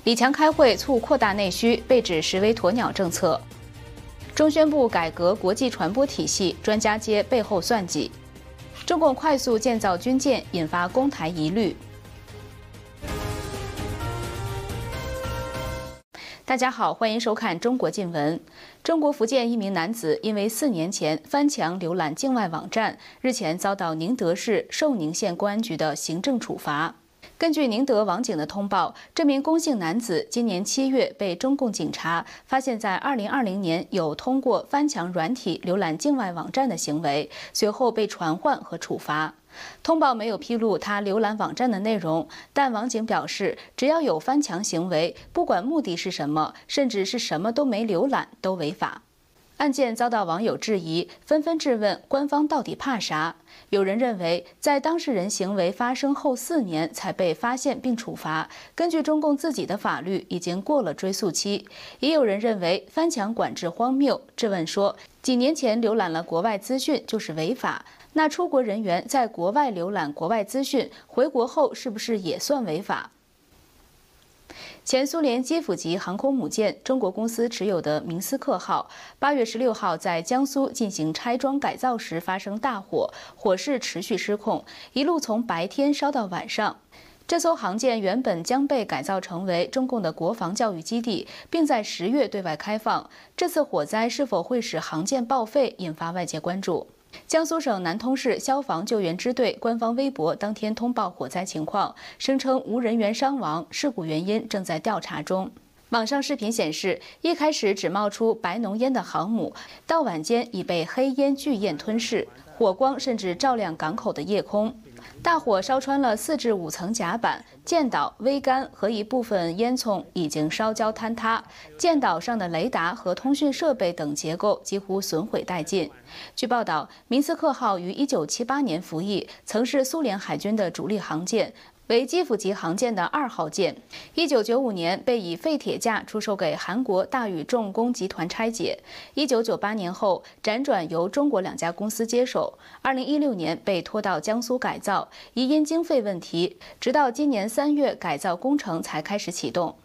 李强开会促扩大内需，被指实为鸵鸟政策。中宣部改革国际传播体系，专家揭背后算计。中共快速建造军舰，引发攻台疑虑。大家好，欢迎收看中国近闻。中国福建一名男子因为4年前翻墙浏览境外网站，日前遭到宁德市寿宁县公安局的行政处罚。根据宁德网警的通报，这名龚姓男子今年7月被中共警察发现，在2020年有通过翻墙软体浏览境外网站的行为，随后被传唤和处罚。通报没有披露他浏览网站的内容，但网警表示，只要有翻墙行为，不管目的是什么，甚至是什么都没浏览，都违法。案件遭到网友质疑，纷纷质问官方到底怕啥？有人认为，在当事人行为发生后4年才被发现并处罚，根据中共自己的法律已经过了追诉期。也有人认为翻墙管制荒谬，质问说，几年前浏览了国外资讯就是违法，那出国人员在国外浏览国外资讯，回国后是不是也算违法？前苏联基辅级航空母舰中国公司持有的明斯克号8月16号在江苏进行拆装改造时发生大火，火势持续失控，一路从白天烧到晚上。这艘航舰原本将被改造成为中共的国防教育基地，并在10月对外开放。这次火灾是否会使航舰报废，引发外界关注。江苏省南通市消防救援支队官方微博当天通报火灾情况，声称无人员伤亡，事故原因正在调查中。网上视频显示，一开始只冒出白浓烟的航母，到晚间已被黑烟巨焰吞噬，火光甚至照亮港口的夜空。大火烧穿了4至5层甲板，舰岛、桅杆和一部分烟囱已经烧焦坍塌，舰岛上的雷达和通讯设备等结构几乎损毁殆尽。据报道，明斯克号于1978年服役，曾是苏联海军的主力航舰，为基辅级航舰的2号舰。1995年被以废铁价出售给韩国大宇重工集团拆解。1998年后辗转由中国2家公司接手。2016年被拖到江苏改造，疑因经费问题，直到今年3月改造工程才开始启动。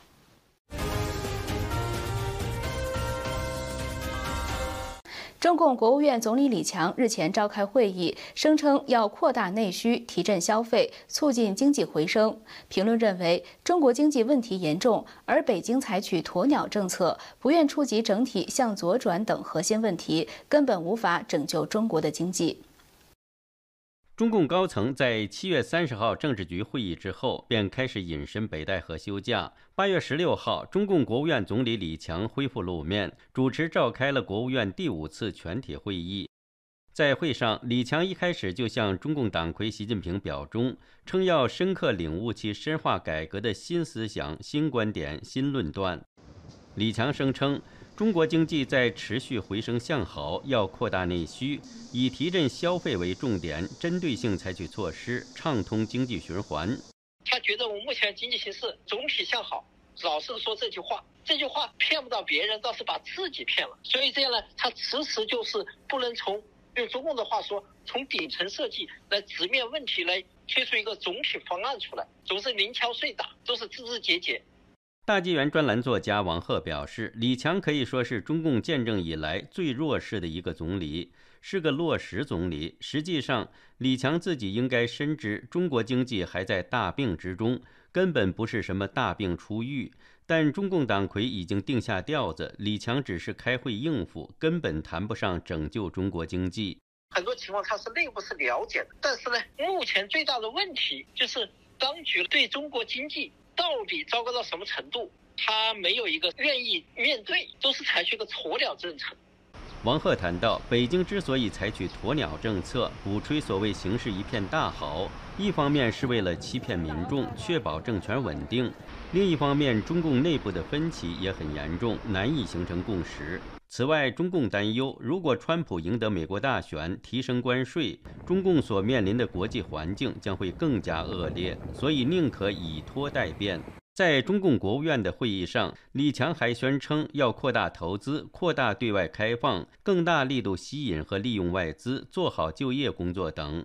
中共国务院总理李强日前召开会议，声称要扩大内需，提振消费，促进经济回升。评论认为，中国经济问题严重，而北京采取鸵鸟政策，不愿触及整体向左转等核心问题，根本无法拯救中国的经济。 中共高层在7月30号政治局会议之后，便开始隐身北戴河休假。8月16号，中共国务院总理李强恢复露面，主持召开了国务院第5次全体会议。在会上，李强一开始就向中共党魁习近平表忠，称要深刻领悟其深化改革的新思想、新观点、新论断。李强声称，中国经济在持续回升向好，要扩大内需，以提振消费为重点，针对性采取措施，畅通经济循环。 他觉得我们目前经济形势总体向好，老是说这句话骗不到别人，倒是把自己骗了。所以这样呢，他迟迟就是不能用中共的话说，从顶层设计来直面问题，来推出一个总体方案出来，总是零敲碎打，都是枝枝节节。 大纪元专栏作家王鹤表示，李强可以说是中共建政以来最弱势的一个总理，是个落实总理。实际上，李强自己应该深知中国经济还在大病之中，根本不是什么大病初愈。但中共党魁已经定下调子，李强只是开会应付，根本谈不上拯救中国经济。 很多情况他是内部是了解的，但是呢，目前最大的问题就是当局对中国经济到底糟糕到什么程度，他没有一个愿意面对，都是采取一个鸵鸟政策。 王鹤谈到，北京之所以采取鸵鸟政策，鼓吹所谓形势一片大好，一方面是为了欺骗民众，确保政权稳定；另一方面，中共内部的分歧也很严重，难以形成共识。此外，中共担忧，如果川普赢得美国大选，提升关税，中共所面临的国际环境将会更加恶劣，所以宁可以拖待变。在中共国务院的会议上，李强还宣称要扩大投资、扩大对外开放、更大力度吸引和利用外资、做好就业工作等。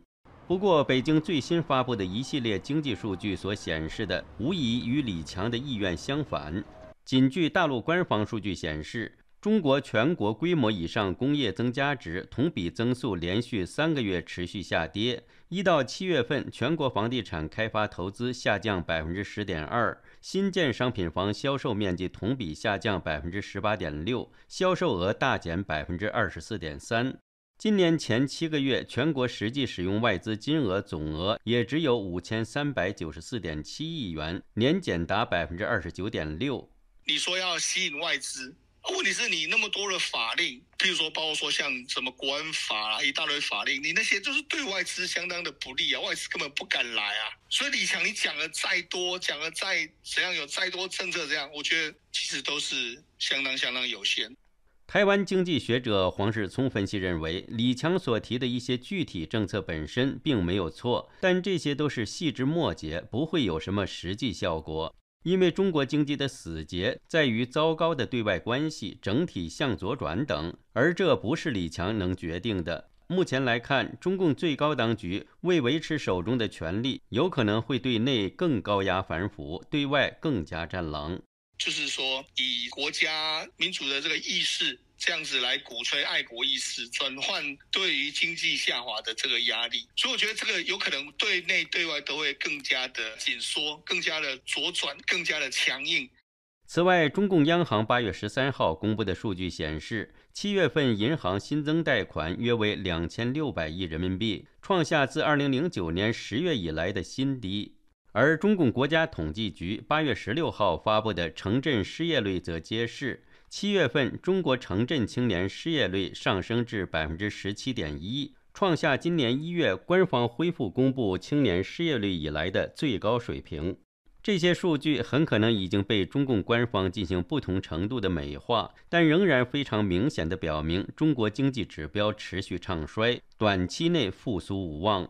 不过，北京最新发布的一系列经济数据所显示的，无疑与李强的意愿相反。仅据大陆官方数据显示，中国全国规模以上工业增加值同比增速连续3个月持续下跌。1到7月份，全国房地产开发投资下降10.2%，新建商品房销售面积同比下降18.6%，销售额大减24.3%。今年前7个月，全国实际使用外资金额总额也只有5394.7亿元，年减达29.6%。 你说要吸引外资，问题是你那么多的法令，譬如说包括说像什么国安法一大堆法令，你那些就是对外资相当的不利啊，外资根本不敢来啊。所以李强你讲的再多，讲的再怎样，有再多政策这样，我觉得其实都是相当有限。 台湾经济学者黄世聪分析认为，李强所提的一些具体政策本身并没有错，但这些都是细枝末节，不会有什么实际效果。因为中国经济的死结在于糟糕的对外关系、整体向左转等，而这不是李强能决定的。目前来看，中共最高当局为维持手中的权力，有可能会对内更高压反腐，对外更加战狼。 就是说，以国家民主的这个意识，这样子来鼓吹爱国意识，转换对于经济下滑的这个压力，所以我觉得这个有可能对内对外都会更加的紧缩，更加的左转，更加的强硬。 此外，中共央行8月13号公布的数据显示，7月份银行新增贷款约为2600亿人民币，创下自2009年10月以来的新低。而中共国家统计局8月16号发布的城镇失业率则揭示，7月份中国城镇青年失业率上升至17.1%，创下今年1月官方恢复公布青年失业率以来的最高水平。这些数据很可能已经被中共官方进行不同程度的美化，但仍然非常明显地表明中国经济指标持续唱衰，短期内复苏无望。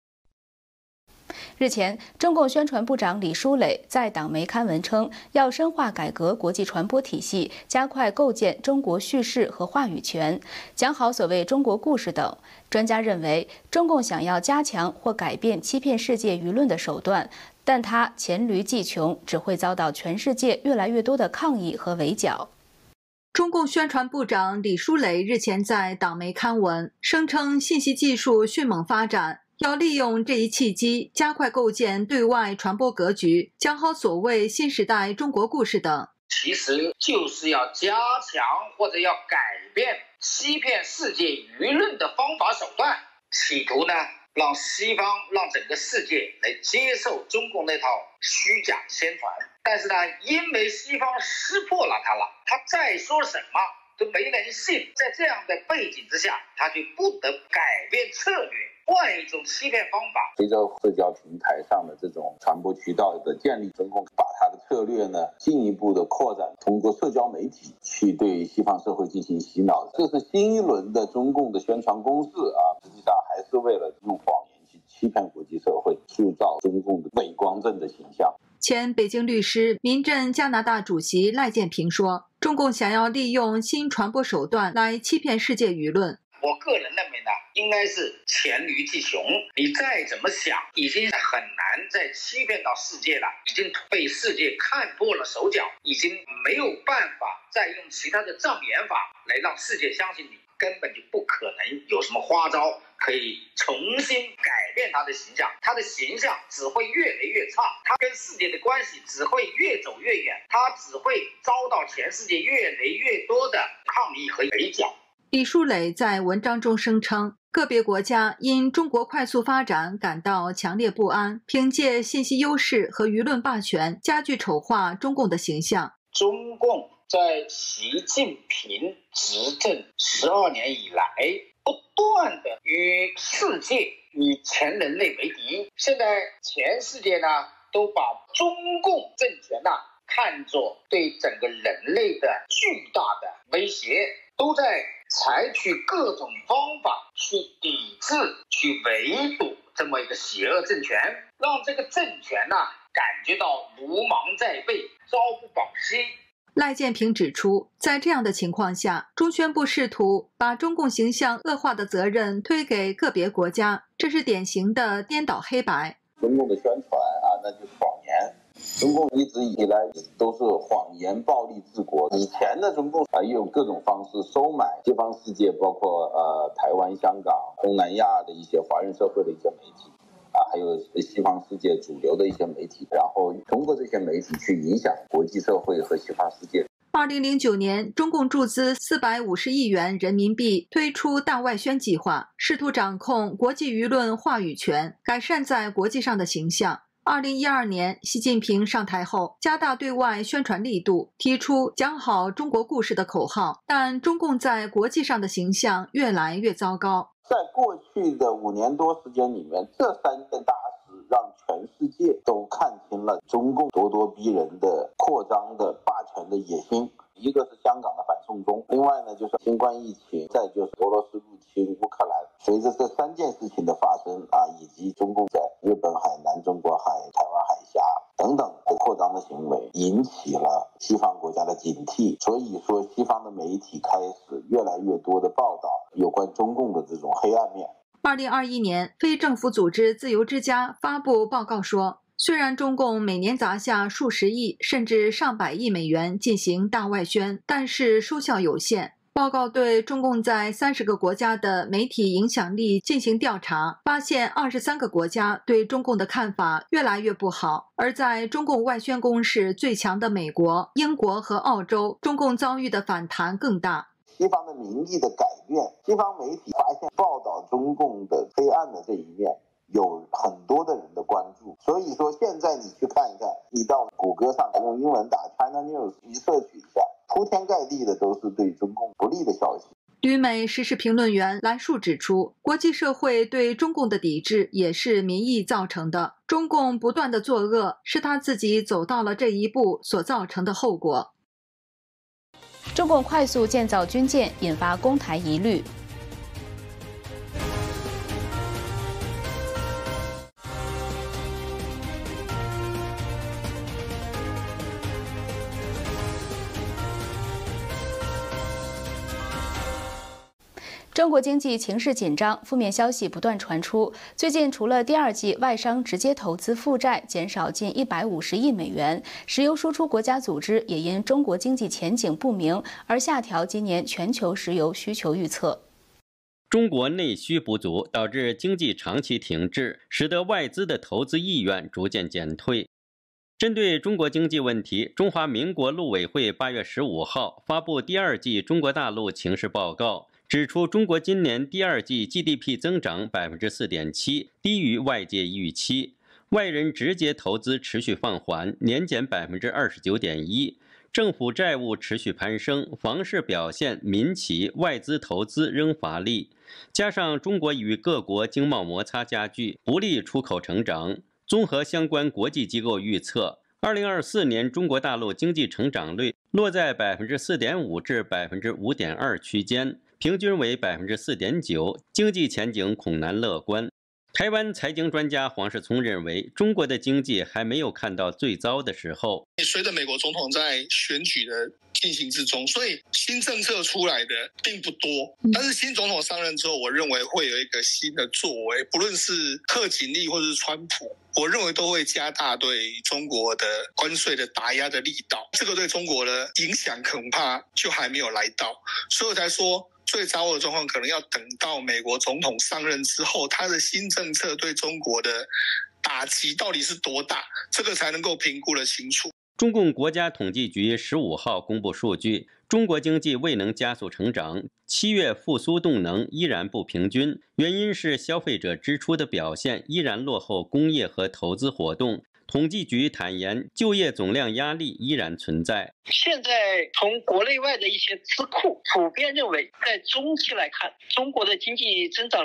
日前，中共宣传部长李书磊在党媒刊文称，要深化改革国际传播体系，加快构建中国叙事和话语权，讲好所谓中国故事等。专家认为，中共想要加强或改变欺骗世界舆论的手段，但他黔驴技穷，只会遭到全世界越来越多的抗议和围剿。 中共宣传部长李书磊日前在党媒刊文，声称信息技术迅猛发展，要利用这一契机，加快构建对外传播格局，讲好所谓新时代中国故事等。 其实就是要加强或者要改变欺骗世界舆论的方法手段，企图呢让西方让整个世界来接受中共那套虚假宣传。但是呢，因为西方识破了他了，他再说什么都没人信。在这样的背景之下，他就不得改变策略，换一种欺骗方法。 随着社交平台上的这种传播渠道的建立，中共把它的策略呢进一步的扩展，通过社交媒体去对西方社会进行洗脑。这是新一轮的中共的宣传攻势实际上还是为了用谎言去欺骗国际社会，塑造中共的伪光正的形象。 前北京律师、民阵加拿大主席赖建平说，中共想要利用新传播手段来欺骗世界舆论。 我个人认为呢，应该是黔驴技穷。你再怎么想，已经很难再欺骗到世界了，已经被世界看破了手脚，已经没有办法再用其他的障眼法来让世界相信你，根本就不可能有什么花招可以重新改变他的形象。他的形象只会越来越差，他跟世界的关系只会越走越远，他只会遭到全世界越来越多的抗议和围剿。 李书磊在文章中声称，个别国家因中国快速发展感到强烈不安，凭借信息优势和舆论霸权加剧丑化中共的形象。 中共在习近平执政12年以来，不断的与世界、与全人类为敌。现在全世界呢，都把中共政权看作对整个人类的巨大的威胁，都在采取各种方法去抵制、去围堵这么一个邪恶政权，让这个政权感觉到如芒在背，朝不保夕。 赖建平指出，在这样的情况下，中宣部试图把中共形象恶化的责任推给个别国家，这是典型的颠倒黑白。 中共的宣传那就是谎言。中共一直以来都是谎言暴力治国。以前的中共也有各种方式收买西方世界，包括台湾、香港、东南亚的一些华人社会的一些媒体还有西方世界主流的一些媒体，然后通过这些媒体去影响国际社会和西方世界。 2009年，中共注资450亿元人民币推出大外宣计划，试图掌控国际舆论话语权，改善在国际上的形象。2012年，习近平上台后，加大对外宣传力度，提出讲好中国故事的口号，但中共在国际上的形象越来越糟糕。 在过去的5年多时间里面，这3件大事让全世界都看清了中共咄咄逼人的扩张的霸权的野心。一个是香港的反送中，另外呢就是新冠疫情，再就是俄罗斯入侵乌克兰。随着这3件事情的发生以及中共在日本海、南中国海、台湾海峡等等的扩张的行为，引起了西方国家的警惕。所以说，西方的媒体开始越来越多的报道有关中共的这种黑暗面。 2021年，非政府组织自由之家发布报告说，虽然中共每年砸下数十亿甚至上百亿美元进行大外宣，但是收效有限。报告对中共在30个国家的媒体影响力进行调查，发现23个国家对中共的看法越来越不好，而在中共外宣攻势最强的美国、英国和澳洲，中共遭遇的反弹更大。 西方的民意的改变，西方媒体发现报道中共的黑暗的这一面有很多的人的关注，所以说现在你去看一看，你到谷歌上用英文打 China News 一摄取一下，铺天盖地的都是对中共不利的消息。 旅美时事评论员兰树指出，国际社会对中共的抵制也是民意造成的，中共不断的作恶是他自己走到了这一步所造成的后果。 中共快速建造军舰，引发攻台疑虑。中国经济情势紧张，负面消息不断传出。最近，除了第2季外商直接投资负债减少近150亿美元，石油输出国家组织也因中国经济前景不明而下调今年全球石油需求预测。 中国内需不足，导致经济长期停滞，使得外资的投资意愿逐渐减退。针对中国经济问题，中华民国陆委会8月15号发布第2季中国大陆情势报告，指出中国今年第2季 GDP 增长 4.7%， 低于外界预期。外人直接投资持续放缓，年减 29.1%。政府债务持续攀升，房市表现民企、外资投资仍乏力，加上中国与各国经贸摩擦加剧，不利出口成长。综合相关国际机构预测，2024年中国大陆经济成长率落在 4.5% 至 5.2% 区间，平均为 4.9%， 经济前景恐难乐观。台湾财经专家黄世聪认为，中国的经济还没有看到最糟的时候。 随着美国总统在选举的进行之中，所以新政策出来的并不多。但是新总统上任之后，我认为会有一个新的作为，不论是贺锦丽或是川普，我认为都会加大对中国的关税的打压的力道。这个对中国的影响恐怕就还没有来到，所以我才说，最糟的状况可能要等到美国总统上任之后，他的新政策对中国的打击到底是多大，这个才能够评估得清楚。 中共国家统计局15号公布数据，中国经济未能加速成长，7月复苏动能依然不平均，原因是消费者支出的表现依然落后工业和投资活动。统计局坦言，就业总量压力依然存在。 现在从国内外的一些智库普遍认为，在中期来看，中国的经济增长率呢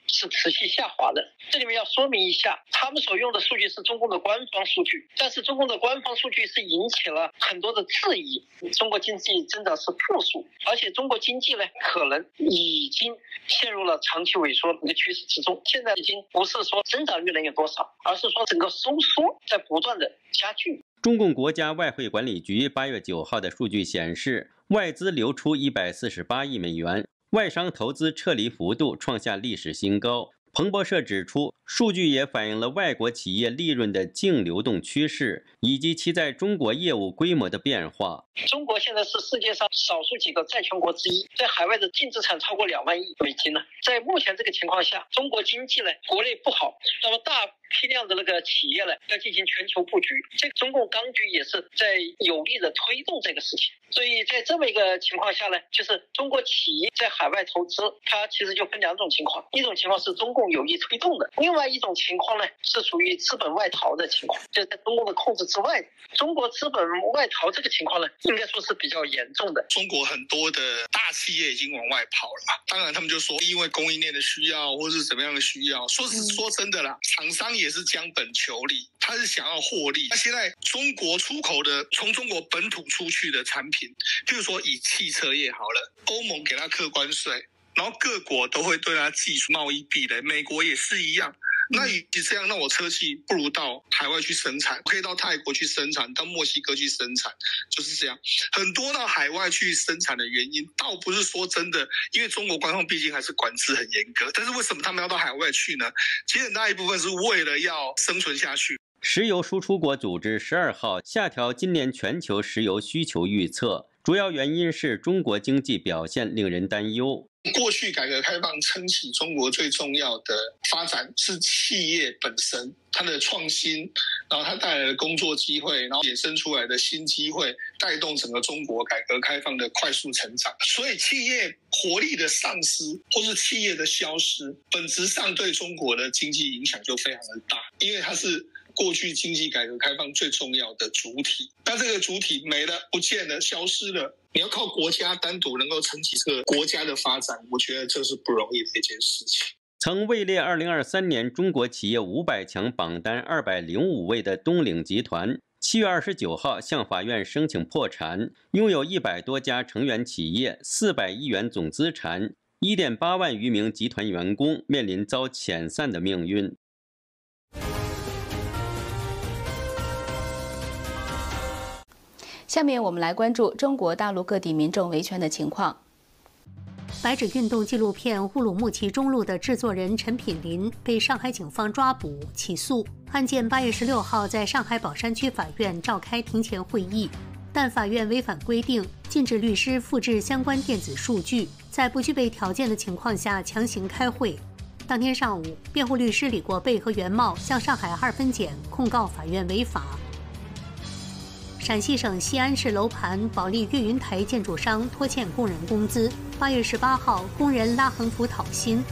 是持续下滑的。这里面要说明一下，他们所用的数据是中共的官方数据，但是中共的官方数据是引起了很多的质疑，中国经济增长是负数，而且中国经济呢可能已经陷入了长期萎缩的一个趋势之中。现在已经不是说增长率能有多少，而是说整个收缩在不断的加剧。 中共国家外汇管理局8月9号的数据显示，外资流出148亿美元，外商投资撤离幅度创下历史新高。彭博社指出，数据也反映了外国企业利润的净流动趋势，以及其在中国业务规模的变化。 中国现在是世界上少数几个债权国之一，在海外的净资产超过2万亿美金呢。在目前这个情况下，中国经济呢国内不好，那么大批量的那个企业呢要进行全球布局，这个中共当局也是在有力的推动这个事情。所以在这么一个情况下呢，就是中国企业在海外投资，它其实就分2种情况，一种情况是中共有意推动的，另外一种情况呢是属于资本外逃的情况，就在中共的控制之外。中国资本外逃这个情况呢，应该说是比较严重的。 中国很多的大企业已经往外跑了，当然他们就说因为供应链的需要或是怎么样的需要，说真的啦，厂商也是将本求利，他是想要获利。那现在中国出口的从中国本土出去的产品，譬如说以汽车业好了，欧盟给他课关税，然后各国都会对他技术贸易壁垒，美国也是一样。那与其这样，那我车企不如到海外去生产，可以到泰国去生产，到墨西哥去生产，就是这样。很多到海外去生产的原因，倒不是说真的，因为中国官方毕竟还是管制很严格。但是为什么他们要到海外去呢？其实很大一部分是为了要生存下去。 石油输出国组织12号下调今年全球石油需求预测，主要原因是中国经济表现令人担忧。 过去改革开放撑起中国最重要的发展是企业本身，它的创新，然后它带来的工作机会，然后衍生出来的新机会，带动整个中国改革开放的快速成长。所以企业活力的丧失或是企业的消失，本质上对中国的经济影响就非常的大，因为它是过去经济改革开放最重要的主体。那这个主体没了，不见了，消失了，你要靠国家单独能够撑起这个国家的发展，我觉得这是不容易的一件事情。 曾位列2023年中国企业500强榜单205位的东岭集团7月29号向法院申请破产，拥有100多家成员企业，400亿元总资产，1.8万余名集团员工面临遭遣散的命运。 下面我们来关注中国大陆各地民众维权的情况。 白纸运动纪录片《乌鲁木齐中路》的制作人陈品林被上海警方抓捕起诉，案件8月16号在上海宝山区法院召开庭前会议，但法院违反规定，禁止律师复制相关电子数据，在不具备条件的情况下强行开会。当天上午，辩护律师李国贝和袁茂向上海2分检控告法院违法。陕西省西安市楼盘保利岳云台建筑商拖欠工人工资，8月18号，工人拉横幅讨薪。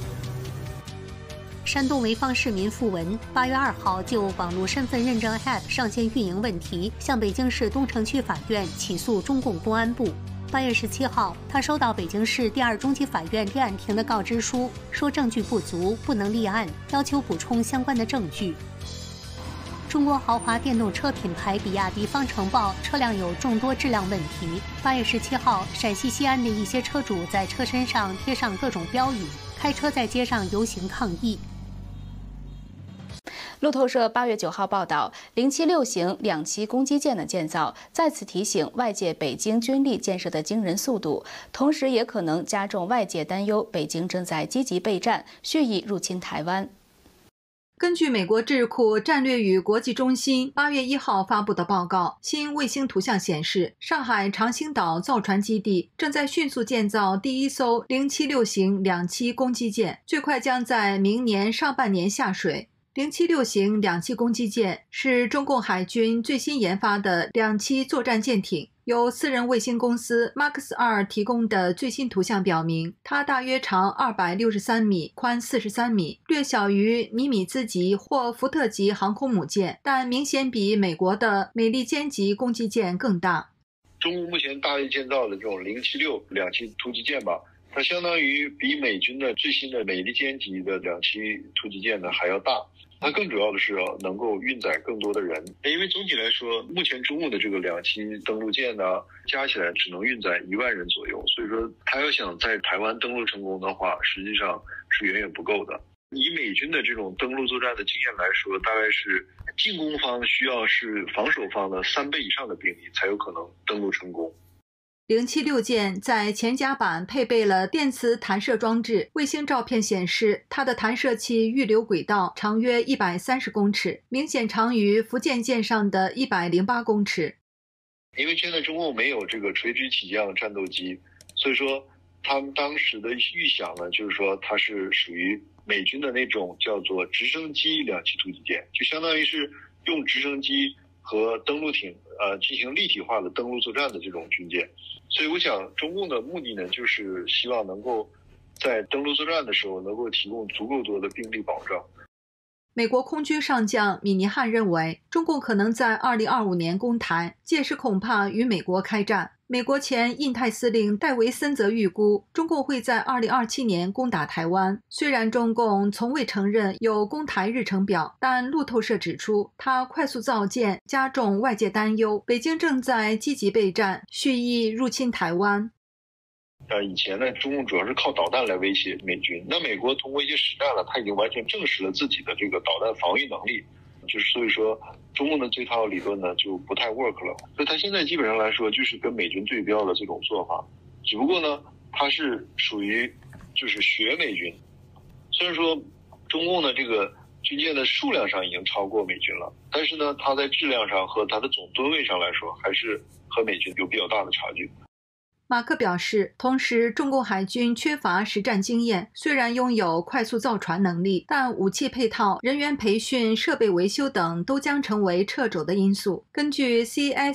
山东潍坊市民付文8月2号就网络身份认证 App 上线运营问题，向北京市东城区法院起诉中共公安部。8月17号，他收到北京市第2中级法院立案庭的告知书，说证据不足，不能立案，要求补充相关的证据。中国豪华电动车品牌比亚迪方程豹车辆有众多质量问题。8月17号，陕西西安的一些车主在车身上贴上各种标语，开车在街上游行抗议。 路透社8月9号报道，076型2栖攻击舰的建造再次提醒外界北京军力建设的惊人速度，同时也可能加重外界担忧北京正在积极备战，蓄意入侵台湾。 根据美国智库战略与国际中心8月1号发布的报告，新卫星图像显示，上海长兴岛造船基地正在迅速建造第一艘076型2栖攻击舰，最快将在明年上半年下水。076型2栖攻击舰是中共海军最新研发的2栖作战舰艇。由私人卫星公司 Max2 提供的最新图像表明，它大约长263米，宽43米，略小于尼米兹级或福特级航空母舰，但明显比美国的美利坚级攻击舰更大。 中国目前大力建造的这种076两栖突击舰吧， 它相当于比美军的最新的美利坚级的两栖突击舰呢还要大。它更主要的是能够运载更多的人，因为总体来说，目前中共的这个两栖登陆舰呢，加起来只能运载1万人左右，所以说它要想在台湾登陆成功的话，实际上是远远不够的。以美军的这种登陆作战的经验来说，大概是进攻方需要是防守方的3倍以上的兵力才有可能登陆成功。 076舰在前甲板配备了电磁弹射装置，卫星照片显示，它的弹射器预留轨道长约130公尺，明显长于福建舰上的108公尺。 因为现在中共没有这个垂直起降战斗机，所以说他们当时的预想呢，就是说它是属于美军的那种叫做直升机两栖突击舰，就相当于是用直升机和登陆艇进行立体化的登陆作战的这种军舰。所以我想中共的目的呢，就是希望能够在登陆作战的时候能够提供足够多的兵力保障。 美国空军上将米尼汉认为，中共可能在2025年攻台，届时恐怕与美国开战。美国前印太司令戴维森则预估，中共会在2027年攻打台湾。虽然中共从未承认有攻台日程表，但路透社指出，它快速造舰加重外界担忧，北京正在积极备战，蓄意入侵台湾。 以前呢，中共主要是靠导弹来威胁美军。那美国通过一些实战了，他已经完全证实了自己的这个导弹防御能力。所以说，中共的这套理论呢就不太 work 了。所以他现在基本上来说就是跟美军对标的这种做法，只不过呢，它是属于就是学美军。虽然说中共的这个军舰的数量上已经超过美军了，但是呢，它在质量上和它的总吨位上来说，还是和美军有比较大的差距。 马克表示，同时中共海军缺乏实战经验，虽然拥有快速造船能力，但武器配套、人员培训、设备维修等都将成为掣肘的因素。根据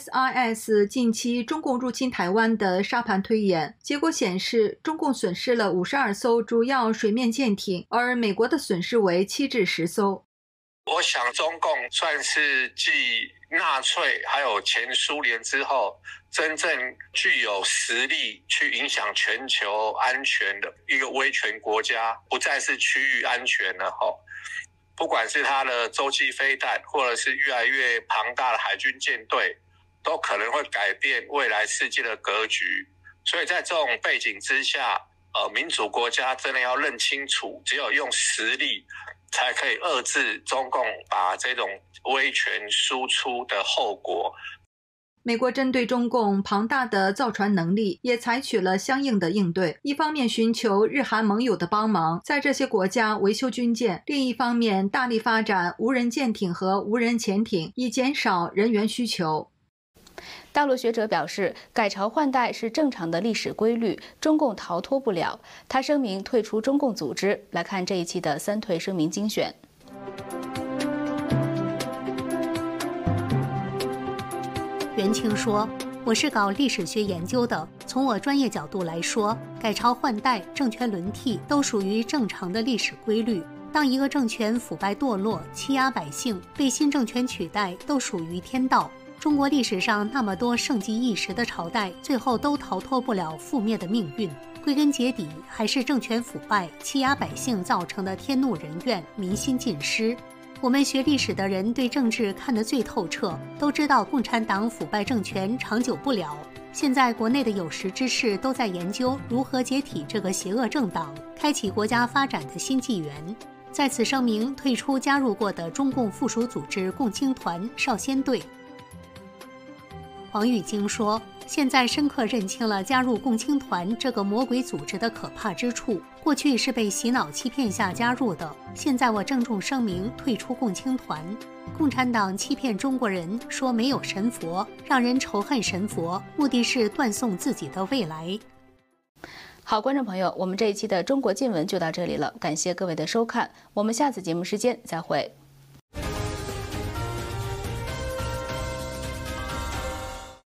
CSIS 近期中共入侵台湾的沙盘推演，结果显示，中共损失了52艘主要水面舰艇，而美国的损失为7至10艘。 我想中共算是继纳粹还有前苏联之后，真正具有实力去影响全球安全的一个威权国家，不再是区域安全了吼。不管是它的洲际飞弹，或者是越来越庞大的海军舰队，都可能会改变未来世界的格局。所以在这种背景之下，民主国家真的要认清楚，只有用实力才可以遏制中共把这种威权输出的后果。 美国针对中共庞大的造船能力，也采取了相应的应对。一方面寻求日韩盟友的帮忙，在这些国家维修军舰；另一方面大力发展无人舰艇和无人潜艇，以减少人员需求。 大陆学者表示，改朝换代是正常的历史规律，中共逃脱不了。他声明退出中共组织。来看这一期的3退声明精选。 袁清说，我是搞历史学研究的，从我专业角度来说，改朝换代、政权轮替都属于正常的历史规律。当一个政权腐败堕落、欺压百姓，被新政权取代，都属于天道。中国历史上那么多盛极一时的朝代，最后都逃脱不了覆灭的命运。归根结底，还是政权腐败、欺压百姓造成的天怒人怨、民心尽失。我们学历史的人对政治看得最透彻，都知道共产党腐败政权长久不了。现在国内的有识之士都在研究如何解体这个邪恶政党，开启国家发展的新纪元。在此声明退出加入过的中共附属组织共青团、少先队。黄玉京说，现在深刻认清了加入共青团这个魔鬼组织的可怕之处。过去是被洗脑欺骗下加入的，现在我郑重声明退出共青团。共产党欺骗中国人说没有神佛，让人仇恨神佛，目的是断送自己的未来。 好，观众朋友，我们这一期的中国见闻就到这里了，感谢各位的收看，我们下次节目时间再会。